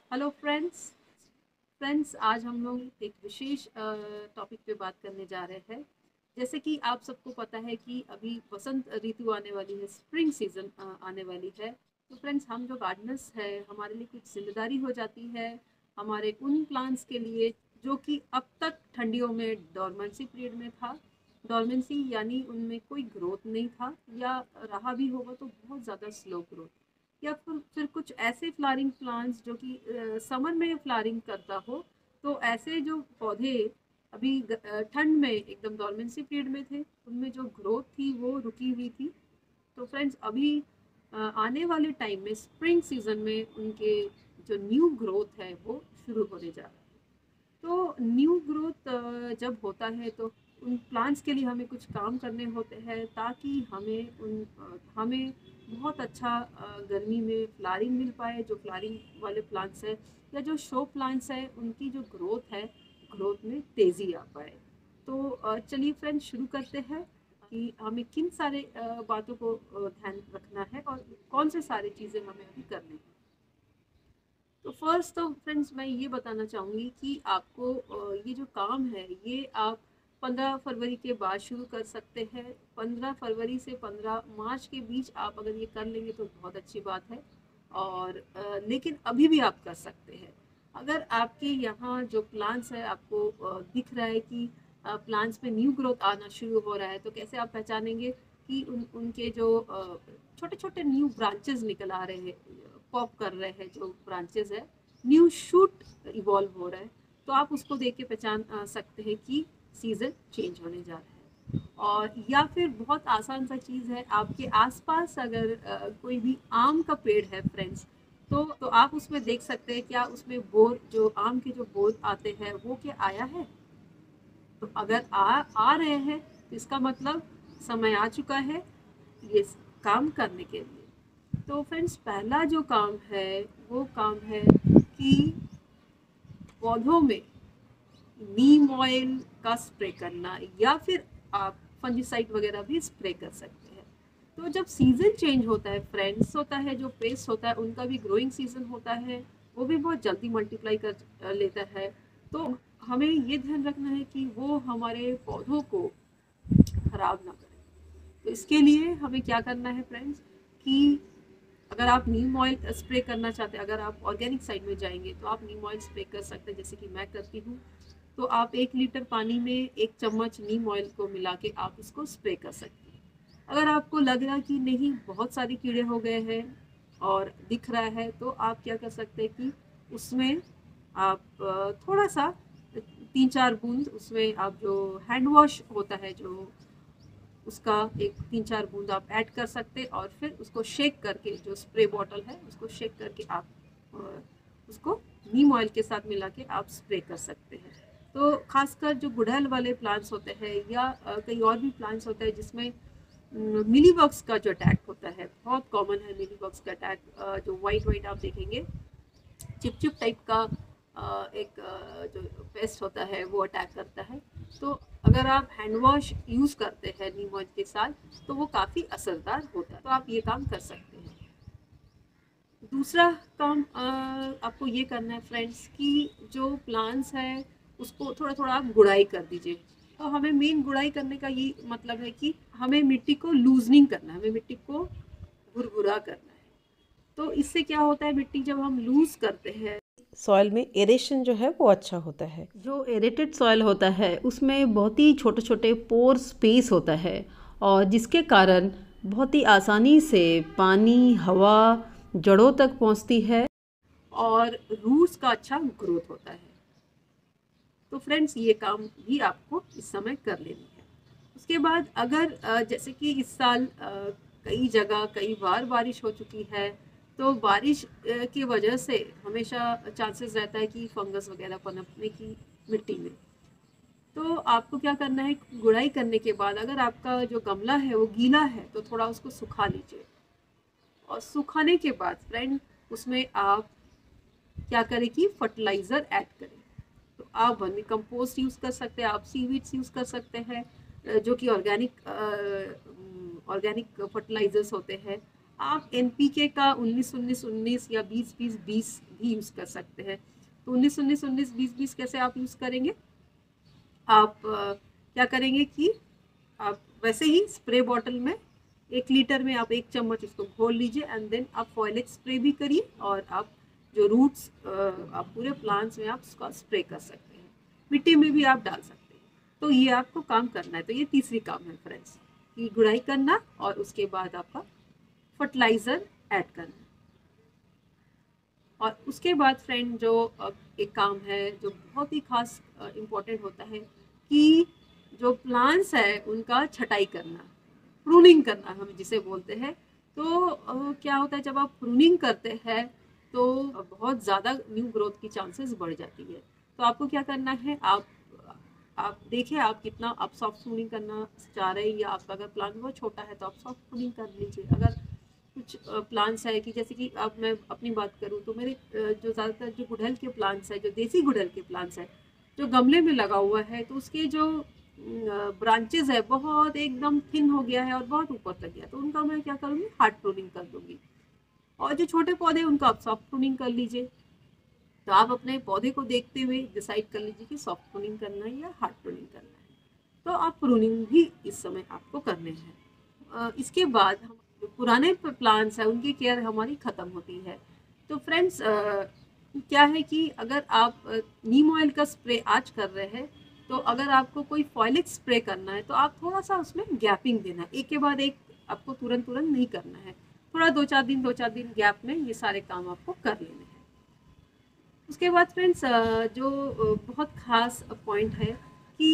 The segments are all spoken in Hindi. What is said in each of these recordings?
हेलो फ्रेंड्स आज हम लोग एक विशेष टॉपिक पे बात करने जा रहे हैं। जैसे कि आप सबको पता है कि अभी वसंत ऋतु आने वाली है, स्प्रिंग सीजन आने वाली है। तो फ्रेंड्स हम जो गार्डनर्स है हमारे लिए कुछ जिम्मेदारी हो जाती है हमारे उन प्लांट्स के लिए जो कि अब तक ठंडियों में डॉर्मेंसी पीरियड में था। डॉर्मेंसी यानी उनमें कोई ग्रोथ नहीं था, या रहा भी होगा तो बहुत ज़्यादा स्लो ग्रोथ, या फिर कुछ ऐसे फ्लावरिंग प्लांट्स जो कि समर में फ्लावरिंग करता हो। तो ऐसे जो पौधे अभी ठंड में एकदम डॉर्मेंसी पीरियड में थे, उनमें जो ग्रोथ थी वो रुकी हुई थी। तो फ्रेंड्स अभी आने वाले टाइम में स्प्रिंग सीजन में उनके जो न्यू ग्रोथ है वो शुरू होने जा रहा है। तो न्यू ग्रोथ जब होता है तो उन प्लांट्स के लिए हमें कुछ काम करने होते हैं ताकि हमें बहुत अच्छा गर्मी में फ्लावरिंग मिल पाए। जो फ्लावरिंग वाले प्लांट्स हैं या जो शो प्लांट्स हैं उनकी जो ग्रोथ है, ग्रोथ में तेज़ी आ पाए। तो चलिए फ्रेंड्स शुरू करते हैं कि हमें किन सारे बातों को ध्यान रखना है और कौन से सारी चीज़ें हमें अभी करनी है। तो फर्स्ट तो फ्रेंड्स मैं ये बताना चाहूँगी कि आपको ये जो काम है ये आप 15 फरवरी के बाद शुरू कर सकते हैं। 15 फरवरी से 15 मार्च के बीच आप अगर ये कर लेंगे तो बहुत अच्छी बात है। और लेकिन अभी भी आप कर सकते हैं। अगर आपके यहाँ जो प्लांट्स है आपको दिख रहा है कि प्लांट्स में न्यू ग्रोथ आना शुरू हो रहा है, तो कैसे आप पहचानेंगे कि उनके जो छोटे छोटे न्यू ब्रांचेस निकल आ रहे हैं, पॉप कर रहे हैं, जो ब्रांचेस है न्यू शूट इवॉल्व हो रहा है, तो आप उसको देख के पहचान सकते हैं कि सीजन चेंज होने जा रहा है। और या फिर बहुत आसान सा चीज़ है, आपके आसपास अगर कोई भी आम का पेड़ है फ्रेंड्स, तो आप उसमें देख सकते हैं क्या उसमें बोर, जो आम के जो बोर आते हैं वो क्या आया है। तो अगर आ रहे हैं तो इसका मतलब समय आ चुका है ये काम करने के लिए। तो फ्रेंड्स पहला जो काम है वो काम है कि पौधों में नीम ऑयल का स्प्रे करना, या फिर आप फंजीसाइड वगैरह भी स्प्रे कर सकते हैं। तो जब सीजन चेंज होता है फ्रेंड्स, होता है जो पेस्ट होता है उनका भी ग्रोइंग सीजन होता है, वो भी बहुत जल्दी मल्टीप्लाई कर लेता है। तो हमें ये ध्यान रखना है कि वो हमारे पौधों को खराब ना करें। तो इसके लिए हमें क्या करना है फ्रेंड्स कि अगर आप नीम ऑयल स्प्रे करना चाहते हैं, अगर आप ऑर्गेनिक साइड में जाएंगे तो आप नीम ऑयल स्प्रे कर सकते हैं, जैसे कि मैं करती हूँ। तो आप 1 लीटर पानी में 1 चम्मच नीम ऑयल को मिला के आप इसको स्प्रे कर सकते हैं। अगर आपको लग रहा कि नहीं बहुत सारे कीड़े हो गए हैं और दिख रहा है, तो आप क्या कर सकते हैं कि उसमें आप थोड़ा सा 3-4 बूंद उसमें आप जो हैंड वॉश होता है जो उसका एक 3-4 बूंद आप ऐड कर सकते, और फिर उसको शेक करके, जो स्प्रे बॉटल है उसको शेक करके आप उसको नीम ऑयल के साथ मिला के आप स्प्रे कर सकते हैं। तो खासकर जो गुड़हल वाले प्लांट्स होते हैं या कई और भी प्लांट्स होते हैं जिसमें मिली बग्स का जो अटैक होता है, बहुत कॉमन है मिली बग्स का अटैक। जो वाइट वाइट आप देखेंगे चिपचिप टाइप का एक जो पेस्ट होता है वो अटैक करता है। तो अगर आप हैंड वॉश यूज़ करते हैं नीम ऑयल के साथ तो वो काफ़ी असरदार होता है, तो आप ये काम कर सकते हैं। दूसरा काम आपको ये करना है फ्रेंड्स कि जो प्लांट्स है उसको थोड़ा थोड़ा आप गुड़ाई कर दीजिए। तो हमें मेन गुड़ाई करने का ये मतलब है कि हमें मिट्टी को लूजनिंग करना है, हमें मिट्टी को भुरभुरा करना है। तो इससे क्या होता है, मिट्टी जब हम लूज करते हैं सॉइल में एरेशन जो है वो अच्छा होता है। जो एरेटेड सॉइल होता है उसमें बहुत ही छोटे छोटे पोर स्पेस होता है, और जिसके कारण बहुत ही आसानी से पानी हवा जड़ों तक पहुंचती है और रूट्स का अच्छा ग्रोथ होता है। तो फ्रेंड्स ये काम भी आपको इस समय कर लेनी है। उसके बाद अगर जैसे कि इस साल कई जगह कई बार बारिश हो चुकी है, तो बारिश की वजह से हमेशा चांसेस रहता है कि फंगस वगैरह पनपने की मिट्टी में। तो आपको क्या करना है, गुड़ाई करने के बाद अगर आपका जो गमला है वो गीला है तो थोड़ा उसको सुखा लीजिए, और सुखाने के बाद फ्रेंड उसमें आप क्या करें कि फर्टिलाइज़र ऐड करें। तो आप वर्मी कंपोस्ट यूज़ कर सकते हैं, आप सीवीड्स यूज़ कर सकते हैं, जो कि ऑर्गेनिक ऑर्गेनिक फर्टिलाइजर्स होते हैं। आप एनपीके का 19-19-19 या 20-20-20 भी यूज़ कर सकते हैं। तो 19-19-19-20-20 कैसे आप यूज़ करेंगे? आप क्या करेंगे कि आप वैसे ही स्प्रे बॉटल में 1 लीटर में आप 1 चम्मच उसको घोल लीजिए एंड देन आप फॉइलेक्स स्प्रे भी करिए और आप जो रूट्स आप पूरे प्लांट्स में आप उसका स्प्रे कर सकते हैं, मिट्टी में भी आप डाल सकते हैं। तो ये आपको काम करना है। तो ये तीसरी काम है फ्रेंड्स कि गुड़ाई करना और उसके बाद आपका फर्टिलाइज़र ऐड करना। और उसके बाद फ्रेंड जो एक काम है जो बहुत ही खास इम्पोर्टेंट होता है कि जो प्लांट्स है उनका छटाई करना, प्रूनिंग करना हम जिसे बोलते हैं। तो क्या होता है जब आप प्रूनिंग करते हैं तो बहुत ज़्यादा न्यू ग्रोथ की चांसेस बढ़ जाती है। तो आपको क्या करना है, आप देखिए आप कितना आप सॉफ्ट प्रूनिंग करना चाह रहे हैं, या आपका अगर प्लांट बहुत छोटा है तो आप सॉफ्ट प्रूनिंग कर लीजिए। अगर कुछ प्लांट्स है कि जैसे कि अब मैं अपनी बात करूँ तो मेरे जो ज़्यादातर जो गुड़हल के प्लांट्स है, जो देसी गुड़हल के प्लांट्स है जो गमले में लगा हुआ है, तो उसके जो ब्रांचेज है बहुत एकदम थिन हो गया है और बहुत ऊपर तक गया, तो उनका मैं क्या करूँगी, हार्ड प्रूनिंग कर दूंगी। और जो छोटे पौधे उनका आप सॉफ्ट प्रूनिंग कर लीजिए। तो आप अपने पौधे को देखते हुए डिसाइड कर लीजिए कि सॉफ्ट प्रूनिंग करना है या हार्ड प्रूनिंग करना है। तो आप प्रूनिंग भी इस समय आपको करने हैं। इसके बाद हम जो पुराने प्लांट्स हैं उनकी केयर हमारी ख़त्म होती है। तो फ्रेंड्स क्या है कि अगर आप नीम ऑयल का स्प्रे आज कर रहे हैं तो अगर आपको कोई फॉलिक स्प्रे करना है तो आप थोड़ा सा उसमें गैपिंग देना है, एक के बाद एक आपको तुरंत तुरंत नहीं करना है। थोड़ा 2-4 दिन गैप में ये सारे काम आपको कर लेने हैं। उसके बाद फ्रेंड्स जो बहुत ख़ास पॉइंट है कि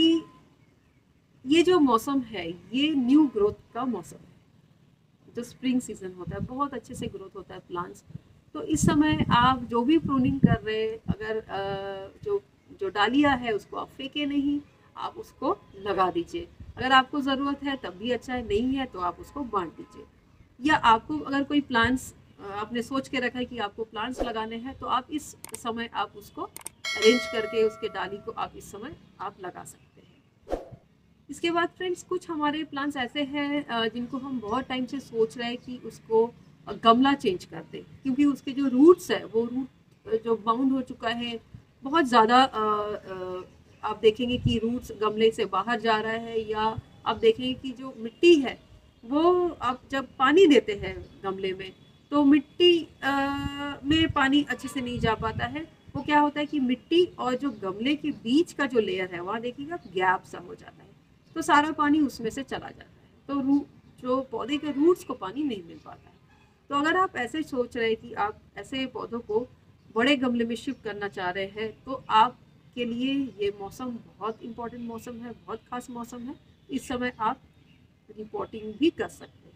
ये जो मौसम है ये न्यू ग्रोथ का मौसम है। जो स्प्रिंग सीजन होता है बहुत अच्छे से ग्रोथ होता है प्लांट्स। तो इस समय आप जो भी प्रूनिंग कर रहे हैं, अगर जो जो डालिया है उसको आप फेंके नहीं, आप उसको लगा दीजिए। अगर आपको ज़रूरत है तब भी अच्छा है, नहीं है तो आप उसको बांट दीजिए। या आपको अगर कोई प्लांट्स आपने सोच के रखा है कि आपको प्लांट्स लगाने हैं तो आप इस समय आप उसको अरेंज करके उसके डाली को आप इस समय आप लगा सकते हैं। इसके बाद फ्रेंड्स कुछ हमारे प्लांट्स ऐसे हैं जिनको हम बहुत टाइम से सोच रहे हैं कि उसको गमला चेंज कर दें, क्योंकि उसके जो रूट्स है वो रूट जो बाउंड हो चुका है बहुत ज़्यादा। आप देखेंगे कि रूट्स गमले से बाहर जा रहा है, या आप देखेंगे कि जो मिट्टी है वो आप जब पानी देते हैं गमले में तो मिट्टी में पानी अच्छे से नहीं जा पाता है। वो क्या होता है कि मिट्टी और जो गमले के बीच का जो लेयर है वहाँ देखिएगा गैप सा हो जाता है, तो सारा पानी उसमें से चला जाता है, तो जो पौधे के रूट्स को पानी नहीं मिल पाता है। तो अगर आप ऐसे सोच रहे हैं कि आप ऐसे पौधों को बड़े गमले में शिफ्ट करना चाह रहे हैं तो आपके लिए ये मौसम बहुत इम्पोर्टेंट मौसम है, बहुत खास मौसम है। इस समय आप रिपोर्टिंग भी कर सकते हैं।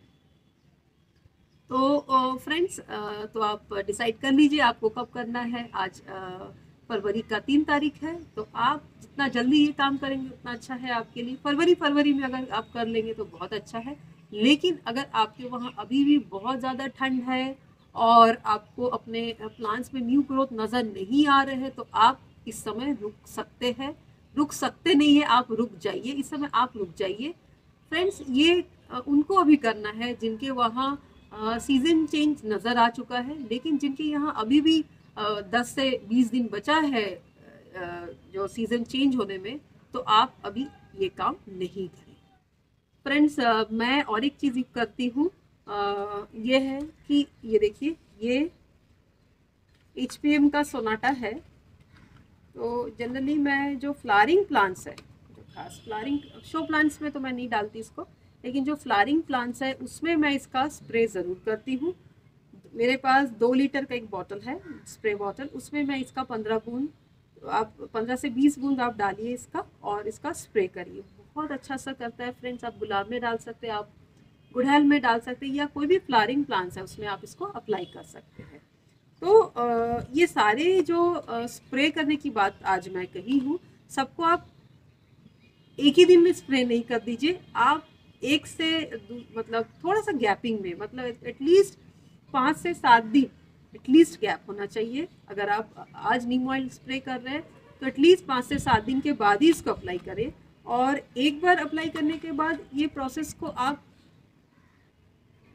तो फ्रेंड्स तो आप डिसाइड कर लीजिए आपको कब करना है। आज फरवरी का 3 तारीख है, तो आप जितना जल्दी ये काम करेंगे उतना अच्छा है आपके लिए। फरवरी में अगर आप कर लेंगे तो बहुत अच्छा है। लेकिन अगर आपके वहाँ अभी भी बहुत ज़्यादा ठंड है और आपको अपने प्लांट्स में न्यू ग्रोथ नज़र नहीं आ रहे हैं तो आप इस समय रुक सकते हैं। रुक सकते नहीं है, आप रुक जाइए, इस समय आप रुक जाइए। फ्रेंड्स ये उनको अभी करना है जिनके वहाँ सीज़न चेंज नज़र आ चुका है, लेकिन जिनके यहाँ अभी भी 10 से 20 दिन बचा है जो सीज़न चेंज होने में, तो आप अभी ये काम नहीं करें। फ्रेंड्स मैं और एक चीज़ करती हूँ, ये है कि ये देखिए ये HPM का सोनाटा है। तो जनरली मैं जो फ्लावरिंग प्लांट्स है, जो खास फ्लावरिंग शो प्लांट्स में तो मैं नहीं डालती इसको, लेकिन जो फ्लावरिंग प्लांट्स है उसमें मैं इसका स्प्रे ज़रूर करती हूँ। मेरे पास 2 लीटर का एक बॉटल है स्प्रे बॉटल, उसमें मैं इसका 15 बूंद, आप 15 से 20 बूंद आप डालिए इसका और इसका स्प्रे करिए। बहुत अच्छा सा करता है फ्रेंड्स। आप गुलाब में डाल सकते हैं, आप गुड़हल में डाल सकते हैं, या कोई भी फ्लावरिंग प्लांट्स है उसमें आप इसको अप्लाई कर सकते हैं। तो ये सारे जो स्प्रे करने की बात आज मैं कही हूँ, सबको आप एक ही दिन में स्प्रे नहीं कर दीजिए। आप एक से मतलब थोड़ा सा गैपिंग में, मतलब एटलीस्ट 5 से 7 दिन एटलीस्ट गैप होना चाहिए। अगर आप आज नीम ऑयल स्प्रे कर रहे हैं तो एटलीस्ट 5 से 7 दिन के बाद ही इसको अप्लाई करें। और एक बार अप्लाई करने के बाद ये प्रोसेस को आप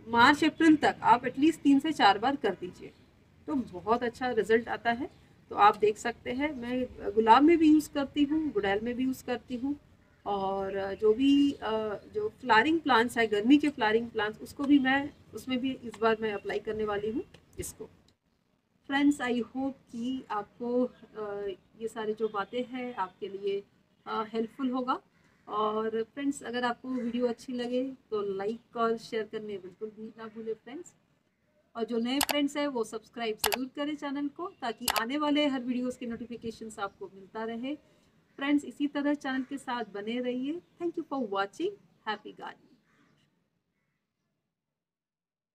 मार्च अप्रैल तक आप एटलीस्ट 3 से 4 बार कर दीजिए, तो बहुत अच्छा रिजल्ट आता है। तो आप देख सकते हैं, मैं गुलाब में भी यूज़ करती हूँ, गुड़ैल में भी यूज़ करती हूँ, और जो भी जो फ्लावरिंग प्लांट्स है, गर्मी के फ्लावरिंग प्लांट्स, उसको भी मैं, उसमें भी इस बार मैं अप्लाई करने वाली हूँ इसको। फ्रेंड्स, आई होप कि आपको ये सारी जो बातें हैं आपके लिए हेल्पफुल होगा। और फ्रेंड्स, अगर आपको वीडियो अच्छी लगे तो लाइक और शेयर करने बिल्कुल भी ना भूलें फ्रेंड्स। और जो नए फ्रेंड्स हैं वो सब्सक्राइब ज़रूर करें चैनल को, ताकि आने वाले हर वीडियोस के नोटिफिकेशंस आपको मिलता रहे। फ्रेंड्स, इसी तरह चैनल के साथ बने रहिए। Thank you for watching. Happy gardening.